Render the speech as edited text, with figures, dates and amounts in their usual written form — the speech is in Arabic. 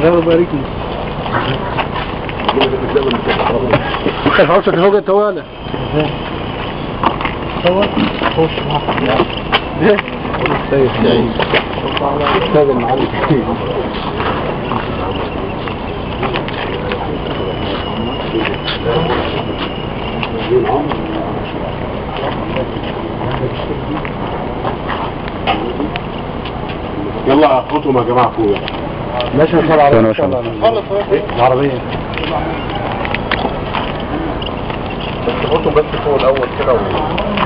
الله يبارك لك. انت الفرصة اللي فوق التوالة صور خش ايه سيد سعيد استاذ المعلم يلا خطهم يا جماعه فوق ماشي نصلي على خلص العربية بس خطهم بس فوق الاول كده